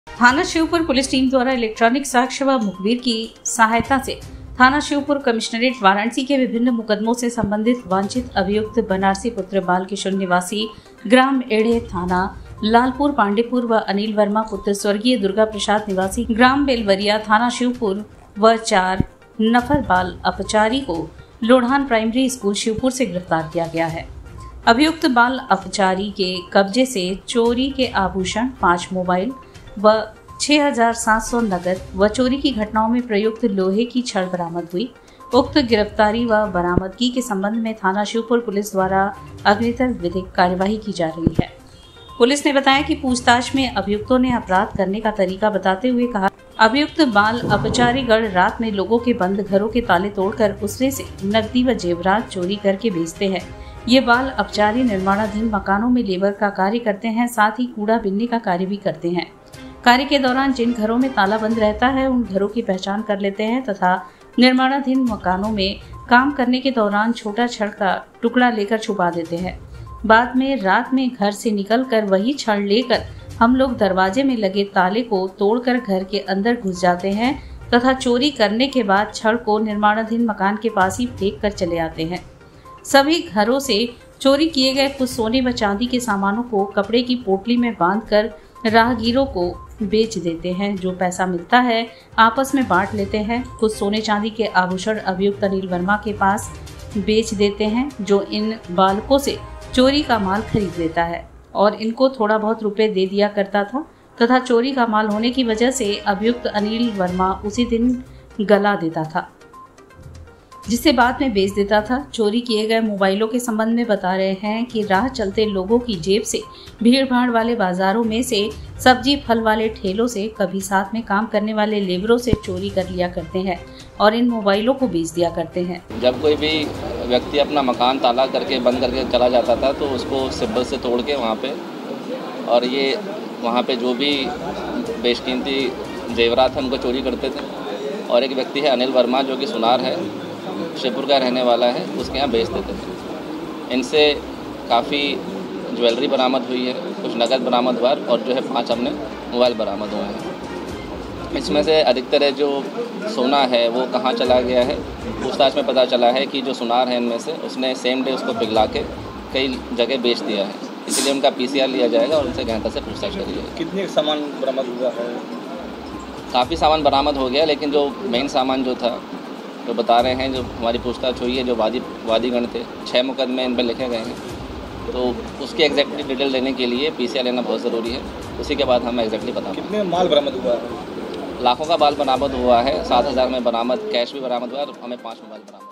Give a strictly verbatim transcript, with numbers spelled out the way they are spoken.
थाना Shivpur police team द्वारा electronic साक्ष्य व मुखबिर की सहायता से थाना शिवपुर कमिश्नरेट वाराणसी के विभिन्न मुकदमों से संबंधित वांछित अभियुक्त बनारसी पुत्र बाल किशोर निवासी ग्राम एढ़े थाना लालपुर पांडेपुर व अनिल वर्मा पुत्र स्वर्गीय दुर्गा प्रसाद निवासी ग्राम बेलवरिया थाना शिवपुर व चार नफर बाल अपचारी को लोढ़ान प्राइमरी स्कूल शिवपुर से गिरफ्तार किया गया है। अभियुक्त बाल अपचारी के कब्जे से चोरी के आभूषण, पाँच मोबाइल व छह हजार सात सौ नकद व चोरी की घटनाओं में प्रयुक्त लोहे की छड़ बरामद हुई। उक्त गिरफ्तारी व बरामदगी के संबंध में थाना शिवपुर पुलिस द्वारा अग्रितर विधिक कार्यवाही की जा रही है। पुलिस ने बताया कि पूछताछ में अभियुक्तों ने अपराध करने का तरीका बताते हुए कहा, अभियुक्त बाल अपचारी गण रात में लोगों के बंद घरों के ताले तोड़कर उसमें से नकदी व जेवरात चोरी करके बेचते हैं। ये बाल अपचारी निर्माणाधीन मकानों में लेबर का कार्य करते हैं, साथ ही कूड़ा बिनने का कार्य भी करते हैं। कार्य के दौरान जिन घरों में ताला बंद रहता है उन घरों की पहचान कर लेते हैं तथा निर्माणाधीन मकानों में काम करने के दौरान छोटा छड़ का टुकड़ा लेकर छुपा देते हैं। बाद में रात में घर से निकलकर वही छड़ लेकर हम लोग दरवाजे में लगे ताले को तोड़कर घर के अंदर घुस जाते हैं तथा चोरी करने के बाद छड़ को निर्माणाधीन मकान के पास ही फेंक कर चले आते हैं। सभी घरों से चोरी किए गए कुछ सोने व चांदी के सामानों को कपड़े की पोटली में बांधकर राहगीरों को बेच देते हैं। जो पैसा मिलता है आपस में बांट लेते हैं। कुछ सोने चांदी के आभूषण अभियुक्त अनिल वर्मा के पास बेच देते हैं, जो इन बालकों से चोरी का माल खरीद लेता है और इनको थोड़ा बहुत रुपए दे दिया करता था तथा चोरी का माल होने की वजह से अभियुक्त अनिल वर्मा उसी दिन गला देता था, जिसे बाद में बेच देता था। चोरी किए गए मोबाइलों के संबंध में बता रहे हैं कि राह चलते लोगों की जेब से, भीड़ भाड़ वाले बाजारों में से, सब्जी फल वाले ठेलों से, कभी साथ में काम करने वाले लेबरों से चोरी कर लिया करते हैं और इन मोबाइलों को बेच दिया करते हैं। जब कोई भी व्यक्ति अपना मकान ताला करके बंद करके चला जाता था तो उसको सिब्बल से तोड़ के वहाँ पे और ये वहाँ पे जो भी बेशकीमती जेवरात हैं उनको चोरी करते थे। और एक व्यक्ति है अनिल वर्मा जो कि सुनार है, शिवपुर का रहने वाला है, उसके यहाँ बेच देते थे। इनसे काफ़ी ज्वेलरी बरामद हुई है, कुछ नकद बरामद हुआ और जो है पांच हमने मोबाइल बरामद हुए हैं। इसमें से अधिकतर है जो सोना है वो कहाँ चला गया है, पूछताछ में पता चला है कि जो सुनार है इनमें से उसने सेम डे उसको पिघला के कई जगह बेच दिया है, इसलिए उनका पीसीआर लिया जाएगा और उनसे गहनता से पूछताछ करी जाएगी। कितने सामान बरामद हुआ है? काफ़ी सामान बरामद हो गया, लेकिन जो मेन सामान जो था जो बता रहे हैं, जो हमारी पूछताछ हुई है, जो वादी वादीगण थे, छः मुकदमे इन पर लिखे गए हैं, तो उसकी एग्जैक्टली डिटेल लेने के लिए पीसीआर लेना बहुत ज़रूरी है। उसी के बाद हमें एग्जैक्टली पता। कितने माल बरामद हुआ है? लाखों का माल बरामद हुआ है, सात हज़ार में बरामद कैश भी बरामद हुआ है और हमें पाँच मोबाइल बरामद